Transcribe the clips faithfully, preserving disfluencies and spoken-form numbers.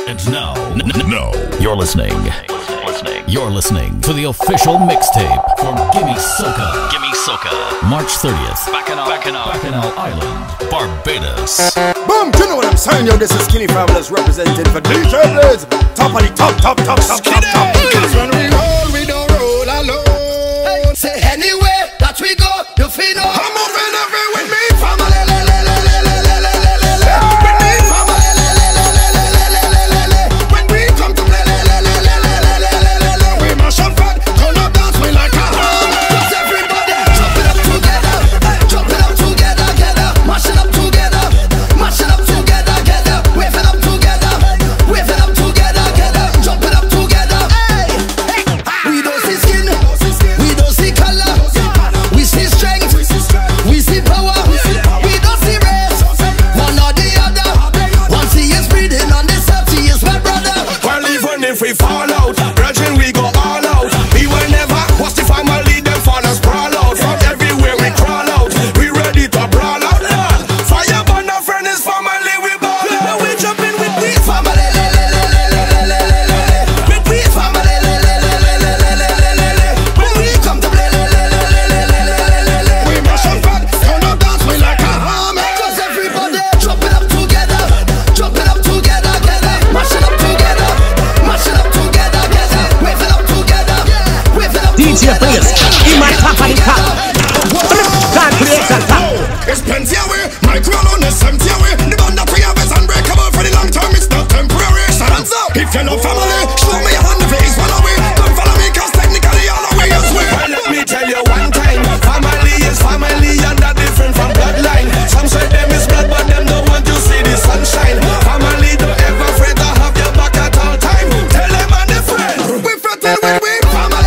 And now, n- n- no, you're listening. Listening. You're listening to the official mixtape for Gimme Soca. Gimme Soca. March thirtieth. Bacchanal, Bacchanal, Bacchanal Island, Barbados. Boom! You know what I'm saying, yo? This is Skinny Fabulous representing for D J Blaze. Top of the top, top, top, top, top, top. Because when we roll, we don't roll alone. Say anywhere that we go, you feel no. I'm moving every with me, family. It's plenty away, my crown on is empty away. The band that we have is unbreakable for the long term, it's not temporary. So hands up, if you're no family, show me your hand if it is one away. Don't follow me, cause technically all the way is way. Well, let me tell you one time, family is family and they're different from bloodline. Some say them is blood, but them don't want to see the sunshine. Family don't ever afraid to have your back at all time. Tell them and their friends, we fit in with we family.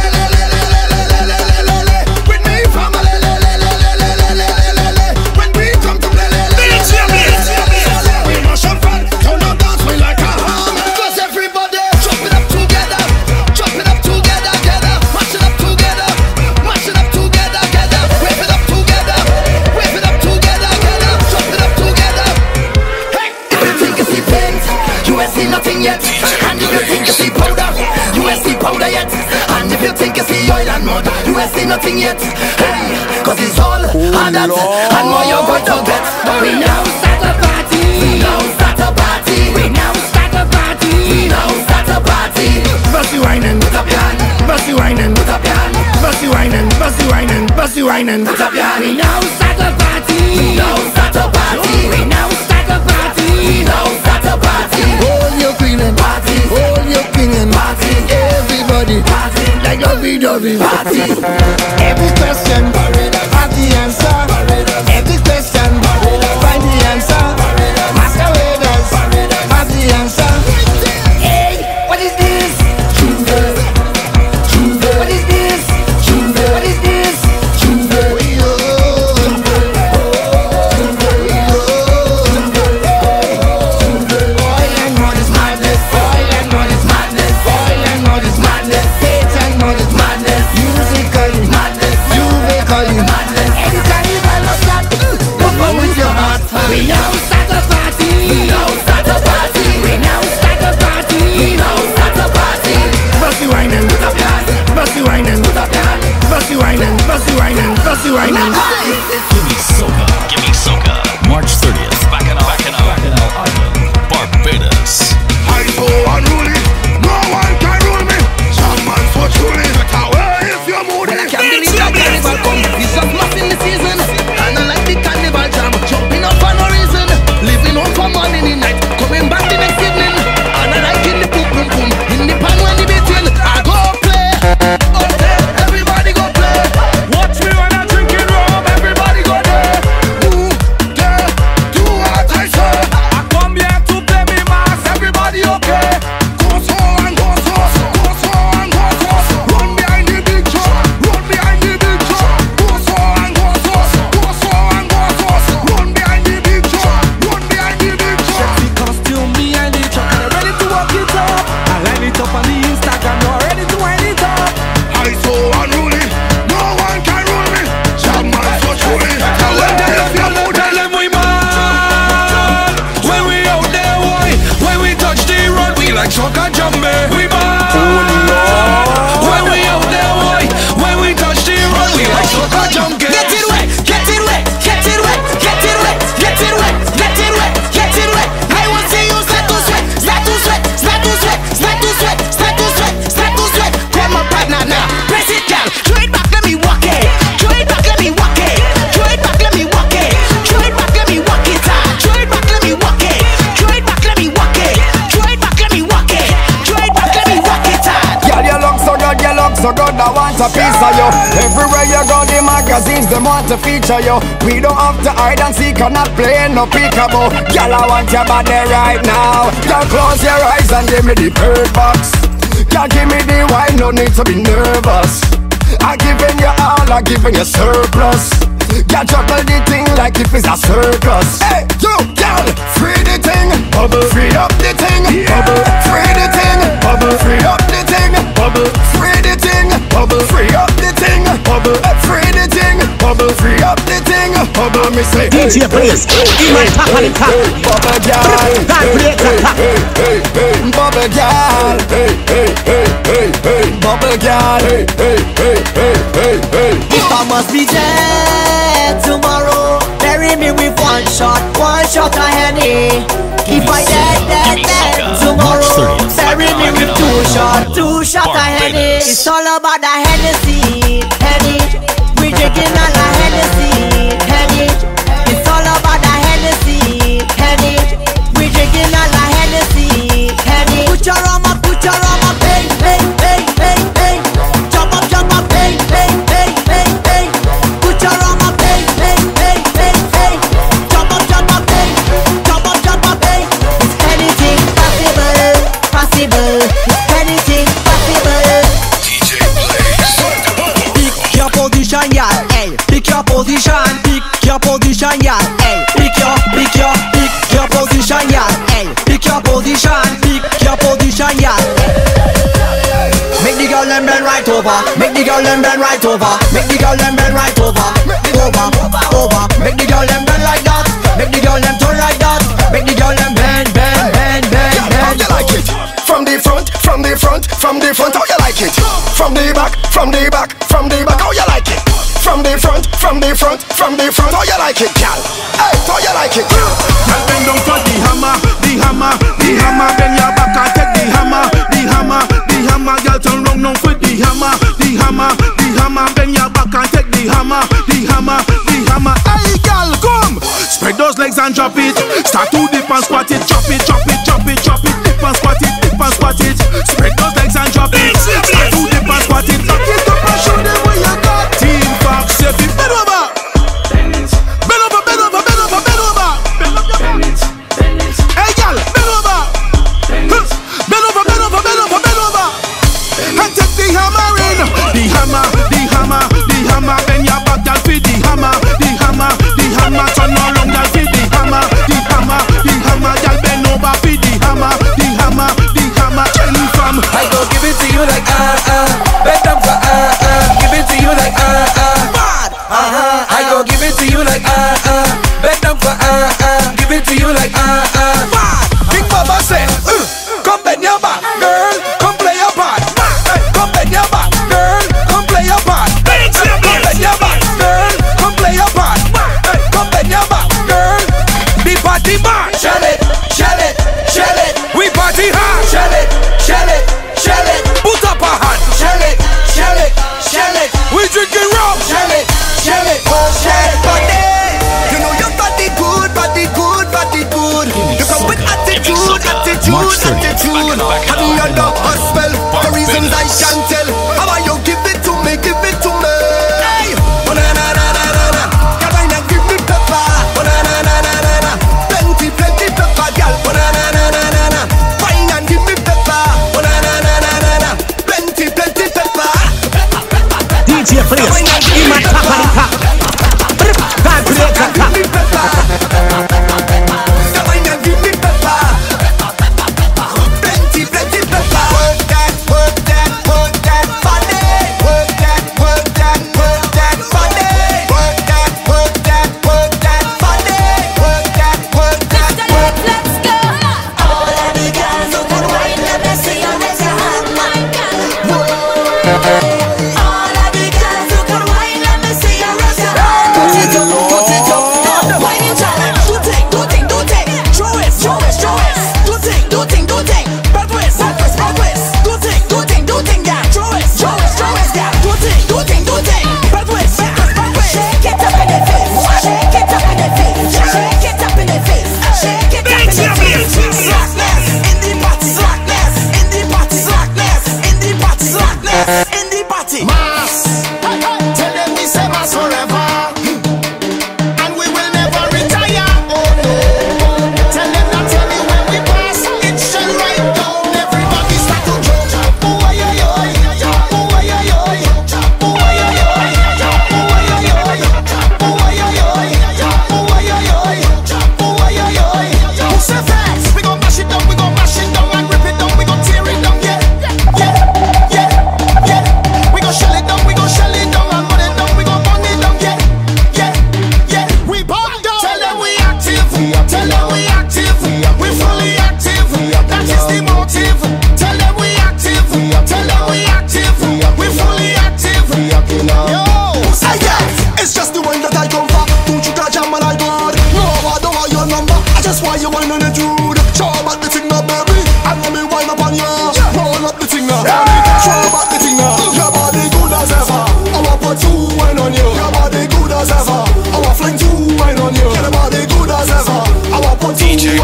You ain't seen nothing yet, hey, cause it's all hard and more you're going to get. We now start a party, we now start a party, we now start a party, we now start a party. Bossy whining, put up your hand, bossy whining, put up your hand, bossy whining, bossy whining, bossy whining, put up your hand. We now start a party, we now start a party, we now start a party, we now start a party. Hold your feeling, party, hold your feeling, party, everybody, party. Like lovey-dovey party. Every question, have the answer. Every question, find the answer. Masqueraders, have the answer. Hey, what is this? Juve, Juve. What is this? Juve. What is this? Juve. Oil and mud is madness. Oil and mud is madness. Oil and mud is madness. Madness, musically madness, Juve like Soca Jambe. We bad. When we out there, boy, when we touch the road, we like Soca Jambe. Get it wet, get it wet, get it wet, get it wet, get it wet, get it wet, get it wet. I want to see you start to sweat, start to sweat, start to sweat, start to sweat, start to sweat, start to sweat. Grab my partner now, press it down, throw it back, let me walk it, throw it back, let me walk it, throw it back, let me walk it, throw it back, let me walk it, throw it back, let me walk it, throw it back, let me walk it, throw it back, let me walk it, throw it back, let me walk it. Girl, you look so good, you look so good, I want a piece of you. Everywhere you go, the magazines, they want to feature you. We don't have to hide and seek, or not play no peekaboo. Girl, I want your body right now. Girl, close your eyes and give me the bird box. Girl, give me the wine, no need to be nervous. I'm giving you all, I'm giving you surplus. Girl, juggle the thing like if it's a circus. Hey, you, girl, free the thing, bubble, free up the thing, yeah. Bubble, free the thing, bubble, free up the thing, bubble, free the thing, bubble, free up the thing, bubble, free the thing, bubble, free up the thing, bubble. Me say, D J please, in my top of the top, bubble girl, hey, hey, hey, hey, bubble girl, hey, hey, hey, hey, hey, bubble girl, hey, hey, hey, hey, hey, hey. If I must be dead tomorrow, bury me with one shot, one shot of Henny. If I dead, dead, dead tomorrow, bury me with two shot, two shot of Henny. It's all about the Hennessy, Henny. We drinking all the Hennessy, Henny. It's all about the Hennessy, Henny. We drinking all the Hennessy, Henny. Put your arm up, put your arm up, hey, hey, hey, hey, hey. Jump up, jump up, hey, hey, hey, hey, hey. Put your arm up, hey, hey, hey, hey, hey. Jump up, jump up, hey, jump up, jump up, hey. It's anything possible, possible. It's anything possible. D J plays. Pick your position, y'all, hey. Pick your position, pick your position, y'all, hey. Pick your, pick your, pick your position, y'all, hey. Pick your position, pick your position, y'all. Make the girl and bend right over. Make the girl and bend right over. Make the girl and bend right over. Over, over. Make the girl and bend like that. Make the girl and turn like that. Make the girl and bend, bend, bend, bend, How bend. you like it? From the front, from the front, from the front, how you like it? From the back, from the back, from the back, how you like it? From the front, from the front, from the front, how you like it, gal? Hey, how you like it? Girl, bend down for the hammer, the hammer, the hammer. Bend your back and take the hammer, the hammer, the hammer. Girl, turn round now for the hammer, the hammer, the hammer. Bend your back and take the hammer, the hammer, the hammer. Hey, girl, come! Spread those legs and drop it. Start to dip and squat it, chop it, chop it, chop it, chop it. Dip and squat it, dip and squat it. Spread those legs and drop it. Start to dip and squat it. Lock it up and show them what you got. Team Fox, if you bend over. Bend over, bend over, bend over, bend over. Hey, girl, bend over. Bend over, bend over, bend over, bend over. And take the hammer in. The hammer, the hammer, the hammer. Bend your back, girl, for the hammer, the hammer, the hammer. Turn around, girl, for the hammer, the hammer, the hammer. Girl, bend over for the hammer, the hammer, the hammer. Ten from. I go give it to you like ah ah, bend down for ah ah. Give it to you like ah ah, bad. Uh-huh. I go give it to you like ah ah, bend down for ah ah. Give it to you like ah ah, bad. Big Mama say, uh, come bend your back, girl, come play your part. Hey, come bend your back, girl, come play your part. Hey, come bend your back, girl, come play your part. Hey, come bend your back, girl. The party man, Shell it, shell it, shell it. we party hard. Shell it, shell it, shell it. Put up a hand, Shell it, shell it, shell it. we drinking rum. Shell it, shell it, shell it. You know your body good, body good, body good. You come with attitude, attitude, March thirtieth. attitude. Having under a spell, for reasons I can't tell. How about you give it to me, give it to me? Hey, oh na na na na na na. Girl, why not give me pepper? Oh na na na na na na. Plenty, plenty pepper, girl. Oh na na na na na na. Why not give me pepper? Oh na na na na na na. Plenty, plenty pepper. D J please, in my top of the top, bad creator top. Give me pepper. Girl, why not give me pepper? Plenty, plenty pepper. Work that, work that, work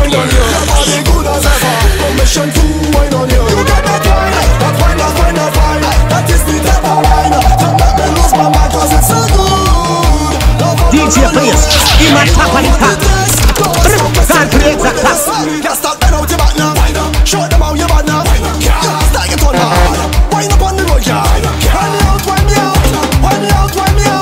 wine on you. Your body good as ever. Permission to wine on you. You got that wine, that wine, that wine, that wine. That is the type of wine that make me lose my mind 'cause it's so good. D J Players, in my top of the top. Can't create that class. Can't stop bend out your back now. Show them how you bad now. Can't start get on hard. Wine up on the road, yeah. Wind me out, wind me out, wind me out, wind me out.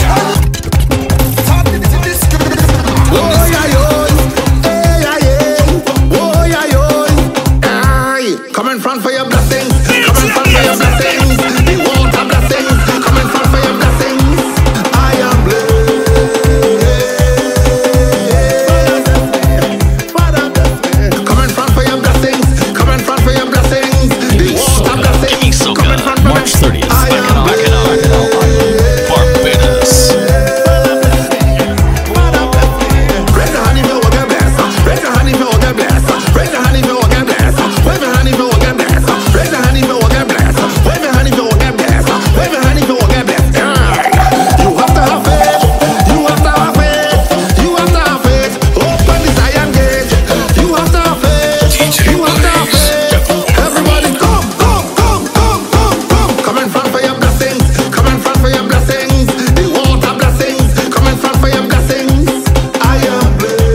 Oh yeah, yo, hey yeah, yeah, oh yeah, yo. Aye, come in front for your blessings, come in front for your blessings. The water blessings, come in front for your blessings. I am blessed. Come in front for your blessings, come in front for your blessings. The water blessings, come in front for March thirtieth, Bacchanal, Bacchanal, Bacchanal, Barbados. Raise your hand if you want to get blessed. Raise your hand if you want to get blessed. Raise your hand if you want to get blessed. Wave your hand if you want to get blessed. Raise your hand if you want to get blessed. Wave your hand if you want to get blessed. Wave your hand if you want to get blessed. You have to have faith. You have to have faith. You have to have faith. Open the Zion gate. You have to have faith. You have to have faith. Everybody come, come, come, come, come, come. Come in front for your blessings. Come in front for your blessings. The water blessings. Come in front for your blessings. I am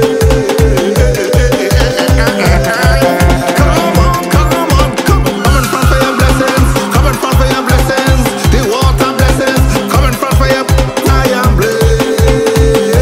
Come on, come on, come on. Come in front for your blessings. Come in front for your blessings. The water blessings. Come in front for your. I am blessed.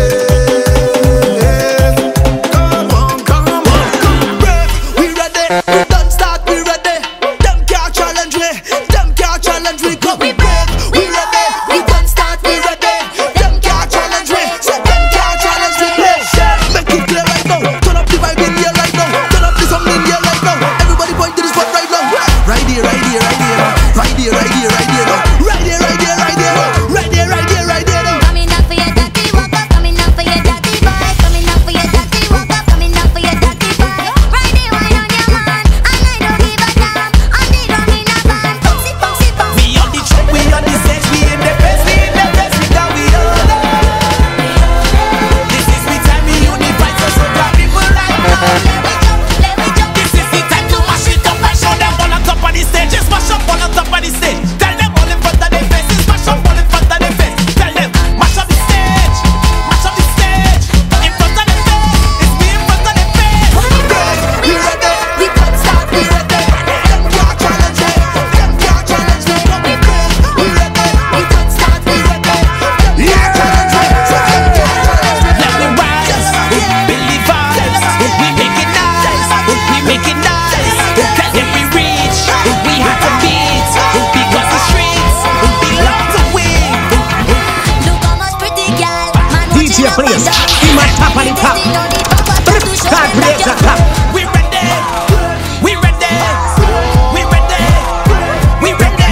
Come on, come on, come. We ready, we done start, we ready. Them can't challenge me, them can't challenge me. Cause we brave, we ready, we done start, we ready. Them can't challenge me, so them can't challenge me. Make it clear right now, turn up the vibe in here right now. Turn up the sound in here right now. Everybody point to the spot right now. Right here, right here, right here, right here, right here, right here, right here, right here, right here, right here, right here, right here. Coming up for your daddy, walk up, coming up for your daddy boy. Coming up for your daddy, walk up, coming up for your daddy boy. Ride it, wine on your man, and I don't give a damn. On the drum in a band, bouncy, bouncy, bouncy. We on the track, we on the stage, we in the best, we in the best, we got we all that. This is the time we unify, so so that people like Let us. we jump, let we jump. This is the time to mash it up and show them all on top of the stage. Just mash up all on top of the stage. Tell them all in front of their faces, mash up all in front of their face. Tell them, mash up the stage, mash up the stage. In front of their face, it's me in front of their face. We ready, we done start, we ready. Them can't challenge me, them can't challenge me. We brave, we ready, we done start, we ready. Them can't challenge me, so them can't challenge me. Let me rise, Billy vibes. We make it nice, we make it nice. Cause if we reach, we have to beat. Because the streets belong to win. Look how much pretty girl. Man, D J Players, in my top of the top. Can't create that class. We ready, we ready, we ready, we ready.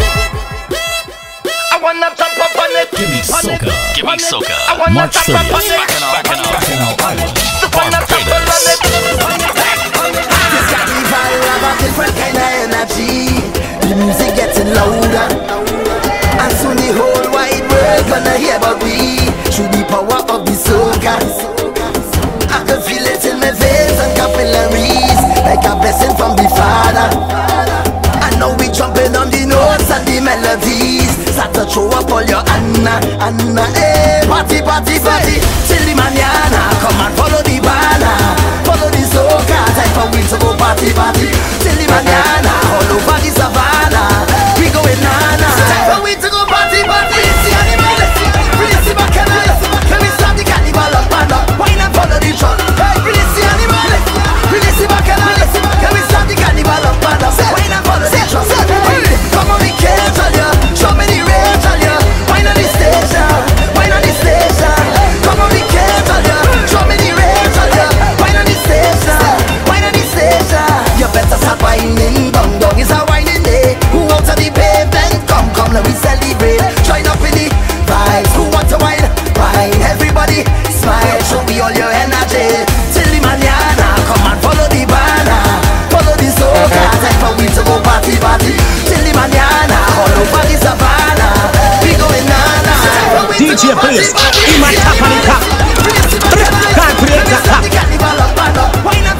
I wanna jump up on it. Gimme Soca, Gimme Soca, I wanna March jump up on thirtieth, it. Bacchanal, Bacchanal, Bacchanal Island, Wanna jump up on Barbados. it. This carnival have a different kind of energy. The music getting louder, and soon the whole wide world gonna hear about we. Through the power of the soca, I can feel it in my veins and capillaries, like a blessing from the Father. And now we jumping on the notes and the melodies. Start to throw up all your Anna, Anna, eh. Party, party, party, till the manana. Come and follow the banner, follow the soca. Time for we to go party, party, till the manana. All over the savannah, we going nana. Time for we to go party, party. Release the animal, release the bacchanal. Let me start the carnival up and up. Why not follow the drum? Hey, release the animal, release the bacchanal. Let me start the carnival up and up. Why not follow the drum? Hey, come on, we can't tell ya. Show me the rage, tell ya. Why not the station? Why not the station? Come on, we can't tell ya. Show me the rage, tell ya. Why not the station? Why not the station? You better start whining. Dong dong is a whining day. Who out of the pavement? Come, come, let me celebrate. Join up in the vibes. Who want to whine? Whine. Everybody smile. Show me all your energy. Till the manana. Come and follow the banner. Follow the soca. Time for we to go party, party. Till the manana. All over the savannah. We going nana. D J Players, in my top of the top. Can't create that class. Carnival up and up. Why not?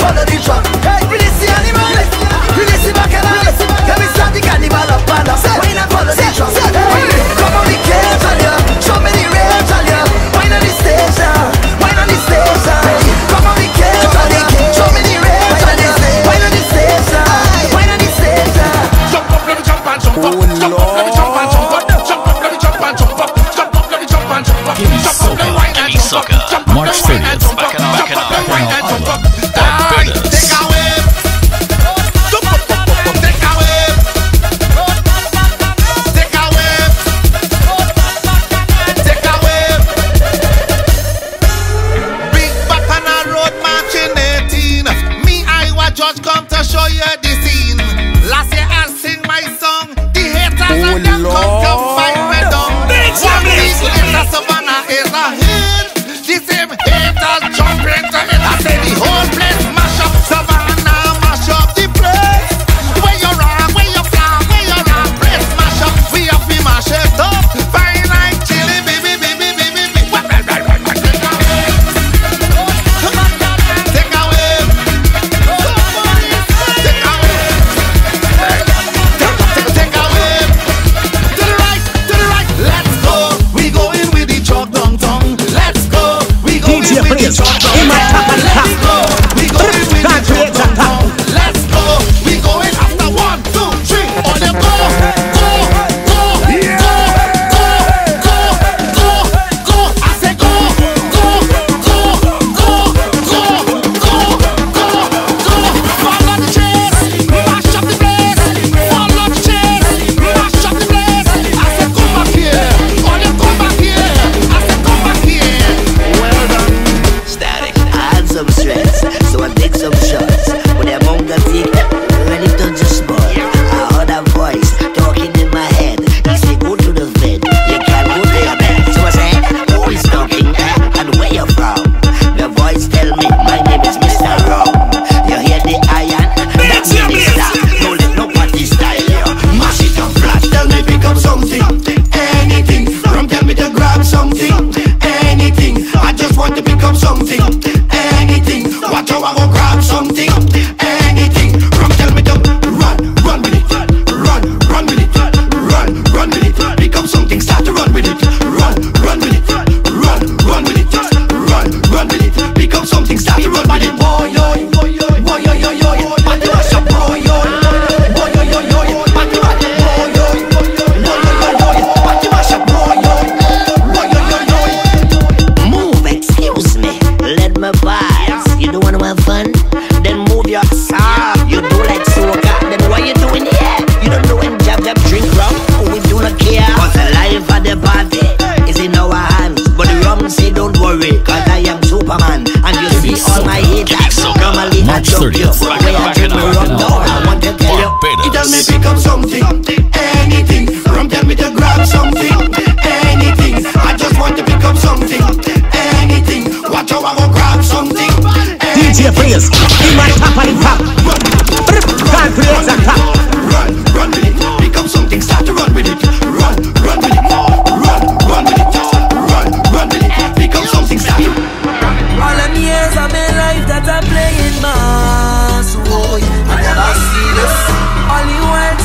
jump up, jump up, let me jump and jump up, jump up, let me jump and jump up, jump up, let me jump and jump up, jump up, let me wine and jump up, jump up, March thirtieth, back in jump up, let me wine and jump up. Barbados. Take a wave, jump up, up, up, up, take a wave, take a wave, take a wave. Big Bacchanal Road marching eighteen. Me, I was just come to show you the scene. Last year I sing my song. The haters and them come to fight me down. One week later Savannah is a hit. The same haters jump into it. I say the whole place mash up. Savannah mash up the place. Where you wrong, where you fly, where you wrong, place mash up. We have to mash it up. Fine like chili, baby, baby, baby, baby. Well, well, well, well, well. Take a wave. Take a wave. Take a wave. Take, take a wave. To the right, to the right. Let's go. We going with the chalk down tongue. Let's go. We going D J with the Prince, chalk down in my tongue. top and Let's top. go. We going with the Can't chalk create down that top. tongue. Let's go. We going after one, two, three. On them go. Go. Go. Go. Go. Go. Go. Go. I say go. Go. Go. Go. Go. Go. Go. Go. Follow the chase. Mash up the place. Follow the chase. Mash up the place. I say come back here. On them come back here. I say come back here. Well done. Static. I had some stress, so I take some shots. When the amount got thick, ready to just boil. I heard a voice talking in my head. He said, go to the vet, you can't go to your bed. So I said, who is talking and where you from? The voice tell me, my name is Mister Rom. You hear the iron? That minister. Don't let nobody style you. Mash it up flat, tell me pick up something. Anything. From tell me to grab something. Anything. I just want to pick up something. Anything. Watch how I go grab something. Anything. From tell me to run, run with it. Run, run with it. Run, run with it. Pick up something, start to run with it. Run, run with it. Run, run with it. Run, run with it. Pick up something, start to run with it. Boy, yo, boy, yo, yo, yo, yo. Party mash up, boy, yo. Boy, yo, yo, yo. Party mash up, boy, yo. Boy, yo, yo, yo. Party mash up, boy, yo. Boy, yo, yo, yo. Move, excuse me. Let me pass. You don't wanna have fun? Then move your ass. You do like soca. Then what you doing here? You don't know when jab jab drink rum. We do not care. Cause the life of the party is in our hands. But the rum say don't worry, cause I am Superman. And you see all my haters. Normally I March joke you. thirtieth, Where I drink me rum down, I want to tell you. Barbados. It tell me pick up something. Anything. Rum tell me to grab something. Anything. I just want to pick up something. Anything. Watch how I go grab something. D J Prince, in my top and top. Can't create that top. Run, run with it. Pick up something, start to run with it. Run, run with it. Run, run with it. Run, run with it. Pick up something, start to All them years of my life that I'm playing mass, boy, I never see this. Only one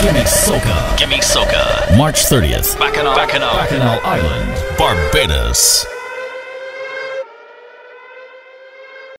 Gimme Soca. Gimme Soca. March thirtieth. Bacchanal, Bacchanal, Bacchanal Island, Barbados.